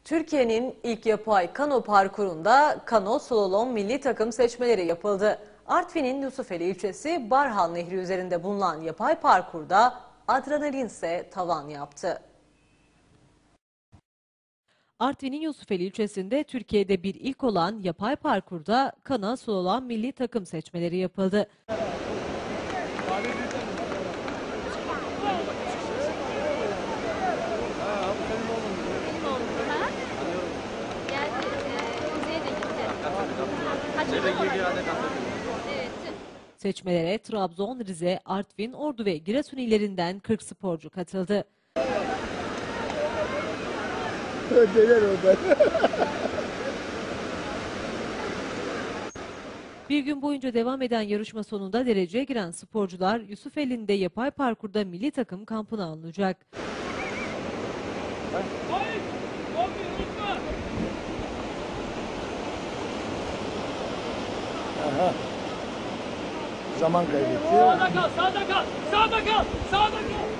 Türkiye'nin ilk yapay kano parkurunda kano slalom milli takım seçmeleri yapıldı. Artvin'in Yusufeli ilçesi Barhan Nehri üzerinde bulunan yapay parkurda adrenalin ise tavan yaptı. Artvin'in Yusufeli ilçesinde Türkiye'de bir ilk olan yapay parkurda kano slalom milli takım seçmeleri yapıldı. Seçmelere Trabzon, Rize, Artvin, Ordu ve Giresun illerinden 40 sporcu katıldı. Bir gün boyunca devam eden yarışma sonunda dereceye giren sporcular Yusufeli'nde yapay parkurda milli takım kampına alınacak. Aha. Zaman kaybetti. Sağda kal, sağda kal, sağda kal, sağda kal.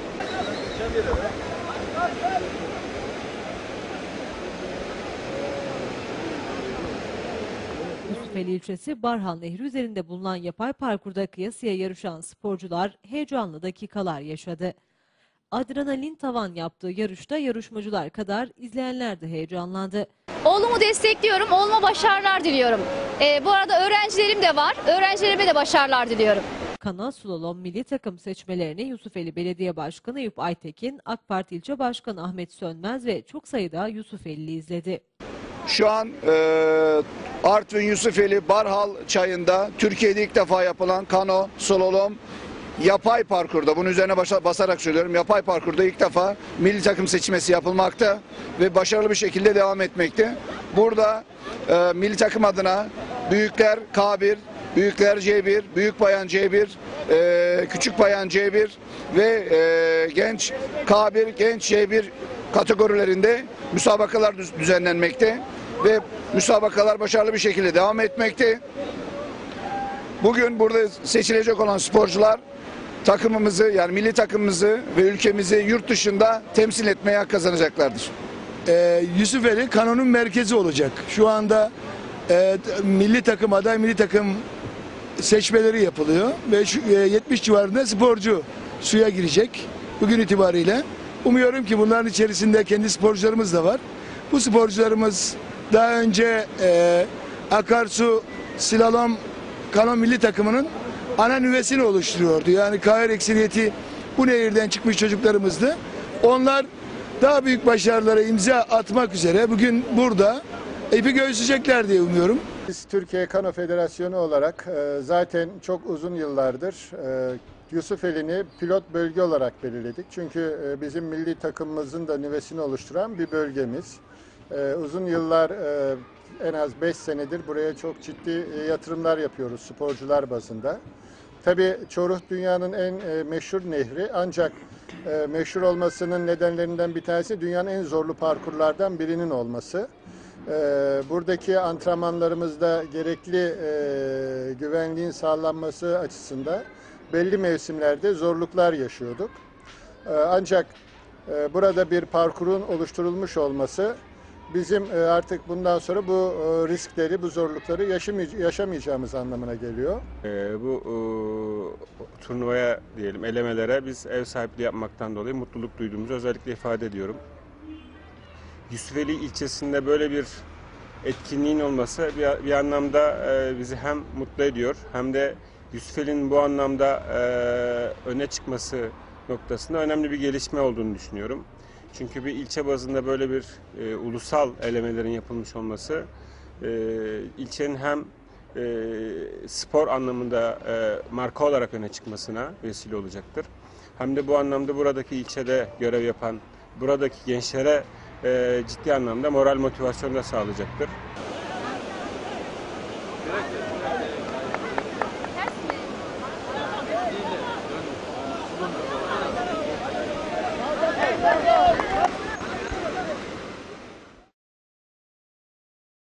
Yusufeli ilçesi Barhan Nehri üzerinde bulunan yapay parkurda kıyasıya yarışan sporcular heyecanlı dakikalar yaşadı. Adrenalin tavan yaptığı yarışta yarışmacılar kadar izleyenler de heyecanlandı. Oğlumu destekliyorum, oğluma başarılar diliyorum. Bu arada öğrencilerim de var, öğrencilerime de başarılar diliyorum. Kano slalom milli takım seçmelerini Yusufeli Belediye Başkanı Eyüp Aytekin, AK Parti İlçe Başkanı Ahmet Sönmez ve çok sayıda Yusufeli izledi. Şu an Artvin Yusufeli Barhal çayında Türkiye'de ilk defa yapılan kano slalom yapay parkurda, bunun üzerine basarak söylüyorum, yapay parkurda ilk defa milli takım seçmesi yapılmakta ve başarılı bir şekilde devam etmekte. Burada milli takım adına büyükler K1, büyükler C1, büyük bayan C1, küçük bayan C1 ve genç K1, genç C1 kategorilerinde müsabakalar düzenlenmekte ve müsabakalar başarılı bir şekilde devam etmekte. Bugün burada seçilecek olan sporcular takımımızı, yani milli takımımızı ve ülkemizi yurt dışında temsil etmeye hak kazanacaklardır. Yusufeli kanonun merkezi olacak. Şu anda milli takım aday milli takım seçmeleri yapılıyor ve 70 civarında sporcu suya girecek bugün itibariyle. Umuyorum ki bunların içerisinde kendi sporcularımız da var. Bu sporcularımız daha önce akarsu slalom kano milli takımının ana nüvesini oluşturuyordu. Yani KR ekseriyeti bu nehirden çıkmış çocuklarımızdı. Onlar daha büyük başarılara imza atmak üzere bugün burada ipi göğüsleyecekler diye umuyorum. Biz Türkiye Kano Federasyonu olarak zaten çok uzun yıllardır Yusufeli'ni pilot bölge olarak belirledik. Çünkü bizim milli takımımızın da nüvesini oluşturan bir bölgemiz. Uzun yıllar en az 5 senedir buraya çok ciddi yatırımlar yapıyoruz sporcular bazında. Tabii Çoruh dünyanın en meşhur nehri, ancak meşhur olmasının nedenlerinden bir tanesi dünyanın en zorlu parkurlardan birinin olması. Buradaki antrenmanlarımızda gerekli güvenliğin sağlanması açısından belli mevsimlerde zorluklar yaşıyorduk. Ancak burada bir parkurun oluşturulmuş olması bizim artık bundan sonra bu riskleri, bu zorlukları yaşamayacağımız anlamına geliyor. Bu turnuvaya diyelim, elemelere biz ev sahipliği yapmaktan dolayı mutluluk duyduğumuzu özellikle ifade ediyorum. Yusufeli ilçesinde böyle bir etkinliğin olması bir anlamda bizi hem mutlu ediyor hem de Yusufeli'nin bu anlamda öne çıkması noktasında önemli bir gelişme olduğunu düşünüyorum. Çünkü bir ilçe bazında böyle bir ulusal elemelerin yapılmış olması ilçenin hem spor anlamında marka olarak öne çıkmasına vesile olacaktır. Hem de bu anlamda buradaki ilçede görev yapan, buradaki gençlere ciddi anlamda moral motivasyon da sağlayacaktır.